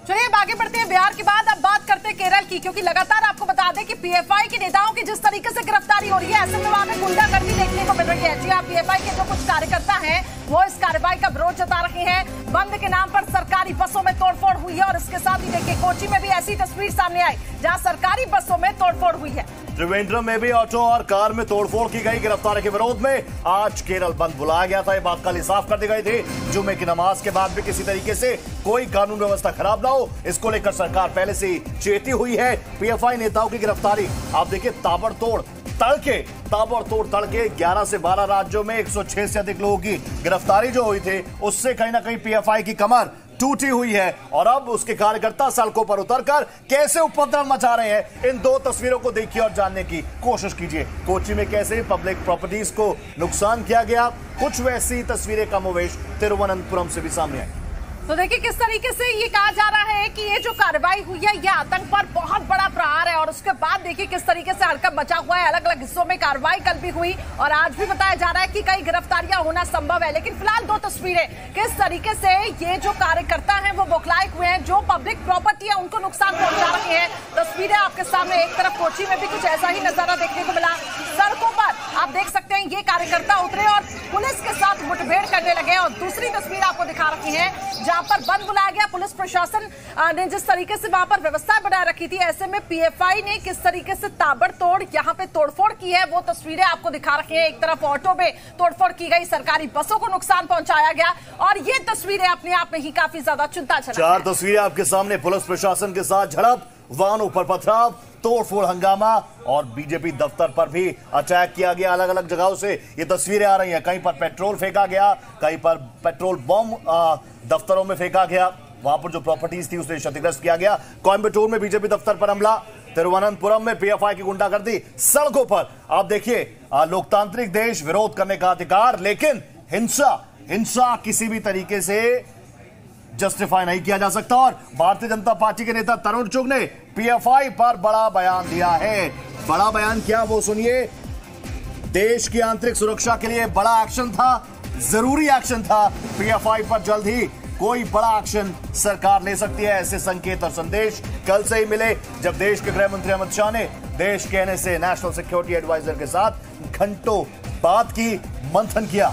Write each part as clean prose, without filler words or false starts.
चलिए आगे बढ़ते हैं बिहार के बाद अब बात करते हैं केरल की, क्योंकि लगातार आपको बता दें कि पीएफआई के नेताओं की जिस तरीके से गिरफ्तारी हो रही है, ऐसे में वहां पे गुंडागर्दी देखने को मिल रही है। जी हाँ, पीएफआई के जो कुछ कार्यकर्ता हैं वो इस कार्रवाई का विरोध जता रहे हैं। बंद के नाम पर सरकारी बसों में तोड़फोड़ हुई है और इसके साथ ही देखिए कोची में भी ऐसी तस्वीर सामने आई जहां सरकारी बसों में तोड़फोड़ हुई है। त्रिवेंद्रम में भी ऑटो और कार में तोड़फोड़ की गई। गिरफ्तारी के विरोध में आज केरल बंद बुलाया गया था। ये बात कल साफ कर दी गई थी। जुम्मे की नमाज के बाद भी किसी तरीके से कोई कानून व्यवस्था खराब ना हो, इसको लेकर सरकार पहले से ही चेती हुई है। पीएफआई नेताओं की गिरफ्तारी आप देखिए, ताबड़तोड़ तड़के 11 से 12 राज्यों में 106 से अधिक लोगों की गिरफ्तारी जो हुई थी, उससे कहीं ना कहीं पीएफआई की कमर टूटी हुई है। और अब उसके कार्यकर्ता सड़कों पर उतरकर कैसे उपद्रव मचा रहे हैं, इन दो तस्वीरों को देखिए और जानने की कोशिश कीजिए। कोची में कैसे पब्लिक प्रॉपर्टीज को नुकसान किया गया, कुछ वैसी तस्वीरें कमोवेश तिरुवनंतपुरम से भी सामने आई। तो देखिए किस तरीके से ये कहा जा रहा है कि ये जो कार्रवाई हुई है ये आतंक पर बहुत बड़ा प्रहार है, और उसके बाद देखिए किस तरीके से हड़कंप मचा हुआ है। अलग अलग हिस्सों में कार्रवाई कल भी हुई और आज भी बताया जा रहा है कि कई गिरफ्तारियां होना संभव है। लेकिन फिलहाल दो तस्वीरें, किस तरीके से ये जो कार्यकर्ता हैं वो बौखलाए हुए हैं, जो पब्लिक प्रॉपर्टी है उनको नुकसान पहुंचा रहे हैं। तस्वीरें आपके सामने, एक तरफ कोची में भी कुछ ऐसा ही नजारा देखने को मिला। सड़कों पर आप देख सकते हैं ये कार्यकर्ता उतरे और पुलिस के साथ मुठभेड़ करने लगे। और दूसरी तस्वीर आपको दिखा रखी है जहां पर बंद बुलाया गया। पुलिस प्रशासन ने जिस तरीके से वहां पर व्यवस्था बना रखी थी, ऐसे में पीएफआई ने किस तरीके से ताबड़तोड़ यहां पे तोड़फोड़ की है वो तस्वीरें आपको दिखा रखी हैं। एक तरफ ऑटो में तोड़फोड़ की गई, सरकारी बसों को नुकसान पहुंचाया गया, और ये तस्वीरें अपने आप में ही काफी ज्यादा चिंता जनक। 4 तस्वीरें आपके सामने, पुलिस प्रशासन के साथ झड़प, वाहनों पर पथराव, तोड़फोड़ हंगामा और बीजेपी दफ्तर पर भी अटैक किया गया। अलग अलग जगहों से ये तस्वीरें आ रही हैं। कहीं पर पेट्रोल फेंका गया, कहीं पर पेट्रोल बम दफ्तरों में फेंका गया, वहां पर जो प्रॉपर्टीज थी उसे क्षतिग्रस्त किया गया। कोयम्बटूर में बीजेपी दफ्तर पर हमला, तिरुवनंतपुरम में पीएफआई की गुंडागर्दी सड़कों पर। आप देखिए, लोकतांत्रिक देश, विरोध करने का अधिकार, लेकिन हिंसा किसी भी तरीके से जस्टिफाई नहीं किया जा सकता। और भारतीय जनता पार्टी के नेता तरुण चुग ने पीएफआई पर बड़ा बयान दिया है। बड़ा बयान क्या, वो सुनिए। देश की आंतरिक सुरक्षा के लिए बड़ा एक्शन था, जरूरी एक्शन था। पीएफआई पर जल्द ही कोई बड़ा एक्शन सरकार ले सकती है, ऐसे संकेत और संदेश कल से ही मिले, जब देश के गृह मंत्री अमित शाह ने देश के एनएसए नेशनल सिक्योरिटी एडवाइजर के साथ घंटों बात की, मंथन किया।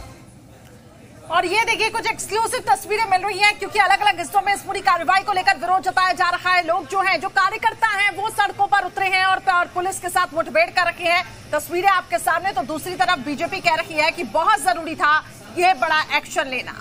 और ये देखिए कुछ एक्सक्लूसिव तस्वीरें मिल रही हैं, क्योंकि अलग अलग हिस्सों में इस पूरी कार्रवाई को लेकर विरोध जताया जा रहा है। लोग जो हैं, जो कार्यकर्ता हैं, वो सड़कों पर उतरे हैं और पुलिस के साथ मुठभेड़ कर रखी है। तस्वीरें आपके सामने। तो दूसरी तरफ बीजेपी कह रही है कि बहुत जरूरी था ये बड़ा एक्शन लेना।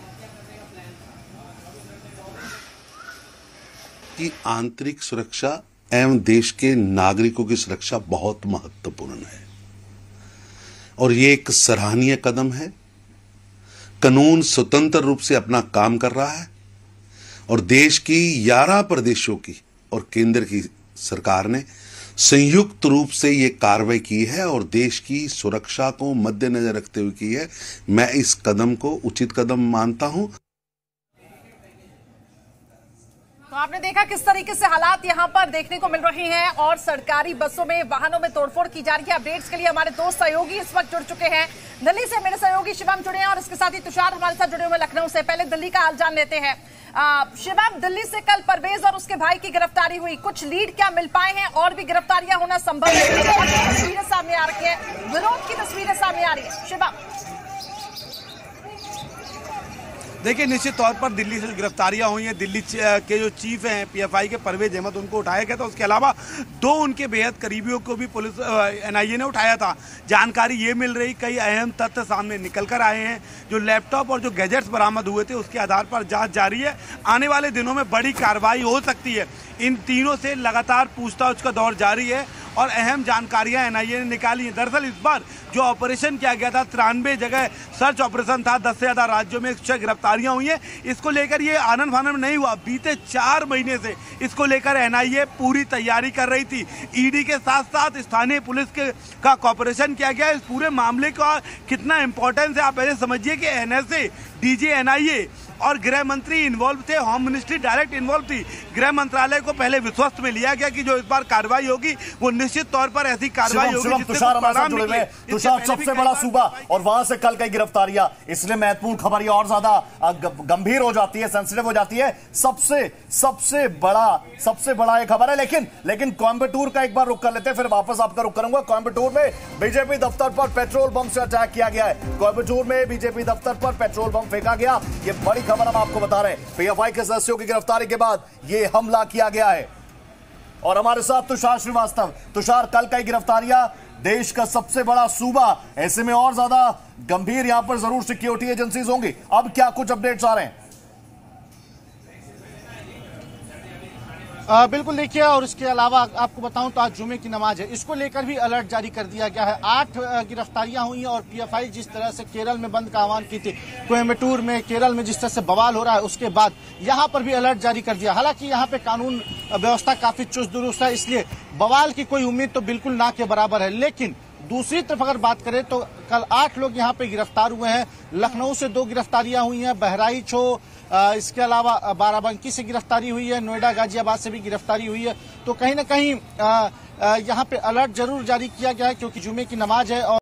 की आंतरिक सुरक्षा एवं देश के नागरिकों की सुरक्षा बहुत महत्वपूर्ण है और ये एक सराहनीय कदम है। कानून स्वतंत्र रूप से अपना काम कर रहा है और देश की 11 प्रदेशों की और केंद्र की सरकार ने संयुक्त रूप से ये कार्रवाई की है और देश की सुरक्षा को मद्देनजर रखते हुए की है। मैं इस कदम को उचित कदम मानता हूं। तो आपने देखा किस तरीके से हालात यहां पर देखने को मिल रहे हैं और सरकारी बसों में, वाहनों में तोड़फोड़ की जा रही है। अपडेट्स के लिए हमारे 2 सहयोगी इस वक्त जुड़ चुके हैं। दिल्ली से मेरे सहयोगी शिवम जुड़े हैं और इसके साथ ही तुषार हमारे साथ जुड़े हुए लखनऊ से। पहले दिल्ली का हाल जान लेते हैं। शिवम, दिल्ली से कल परवेज और उसके भाई की गिरफ्तारी हुई, कुछ लीड क्या मिल पाए हैं? और भी गिरफ्तारियां होना संभव है? तस्वीरें सामने आ रही है, विरोध की तस्वीरें सामने आ रही है। शिवम, देखिए, निश्चित तौर पर दिल्ली से गिरफ्तारियां हुई हैं। दिल्ली के जो चीफ हैं पीएफआई के, परवेज अहमद, उनको उठाया गया था। उसके अलावा 2 उनके बेहद करीबियों को भी पुलिस एनआईए ने उठाया था। जानकारी ये मिल रही, कई अहम तथ्य सामने निकल कर आए हैं। जो लैपटॉप और जो गैजेट्स बरामद हुए थे उसके आधार पर जांच जारी है। आने वाले दिनों में बड़ी कार्रवाई हो सकती है। इन तीनों से लगातार पूछताछ का दौर जारी है और अहम जानकारियां एनआईए ने निकाली हैं। दरअसल इस बार जो ऑपरेशन किया गया था, 93 जगह सर्च ऑपरेशन था, 10 से ज्यादा राज्यों में 106 गिरफ्तारियां हुई हैं। इसको लेकर ये आनंद फानंद नहीं हुआ। बीते 4 महीने से इसको लेकर एनआईए पूरी तैयारी कर रही थी। ईडी के साथ साथ स्थानीय पुलिस का कॉपरेशन किया गया। इस पूरे मामले का कितना इंपॉर्टेंस है आप पहले समझिए कि एनएसए, डीजी, एनआईए और गृह मंत्री इन्वॉल्व थे, होम मिनिस्ट्री डायरेक्ट इन्वॉल्व थी। गृह मंत्रालय को पहले विश्वस्त में लिया गया कि जो इस बार कार्रवाई होगी वो निश्चित तौर पर ऐसी कार्रवाई होगी। तुषार हमारे साथ जुड़े हुए हैं। तुषार, सबसे बड़ा सूबा और वहां से कल कई गिरफ्तारियां, इसलिए महत्वपूर्ण खबर ये और ज्यादा गंभीर हो जाती है, सेंसिटिव हो जाती है। सबसे बड़ा ये खबर है। लेकिन कोयंबटूर का एक बार रुक कर लेते हैं, फिर वापस आपका रुक करूंगा। कोयंबटूर में बीजेपी दफ्तर पर पेट्रोल बम से अटैक किया गया है। कोयंबटूर में बीजेपी दफ्तर पर पेट्रोल बम फेंका गया। ये बड़ी खबर हम आपको बता रहे हैं। पीएफआई के सदस्यों की गिरफ्तारी के बाद ये हमला किया गया है। और हमारे साथ तुषार श्रीवास्तव। तुषार, कल कई गिरफ्तारियां, देश का सबसे बड़ा सूबा, ऐसे में और ज्यादा गंभीर यहां पर जरूर सिक्योरिटी एजेंसीज होंगी। अब क्या कुछ अपडेट्स आ रहे हैं? बिल्कुल, देखिए, और इसके अलावा आपको बताऊं तो आज जुमे की नमाज है, इसको लेकर भी अलर्ट जारी कर दिया गया है। 8 गिरफ्तारियां हुई हैं और पीएफआई जिस तरह से केरल में बंद का आह्वान की थी, कोयंबटूर में, केरल में जिस तरह से बवाल हो रहा है, उसके बाद यहां पर भी अलर्ट जारी कर दिया। हालांकि यहां पे कानून व्यवस्था काफी चुस्त दुरुस्त है, इसलिए बवाल की कोई उम्मीद तो बिल्कुल ना के बराबर है। लेकिन दूसरी तरफ अगर बात करें तो कल 8 लोग यहां पे गिरफ्तार हुए हैं। लखनऊ से 2 गिरफ्तारियां हुई हैं, बहराइच हो, इसके अलावा बाराबंकी से गिरफ्तारी हुई है, नोएडा गाजियाबाद से भी गिरफ्तारी हुई है। तो कहीं ना कहीं यहाँ पे अलर्ट जरूर जारी किया गया है, क्योंकि जुमे की नमाज है और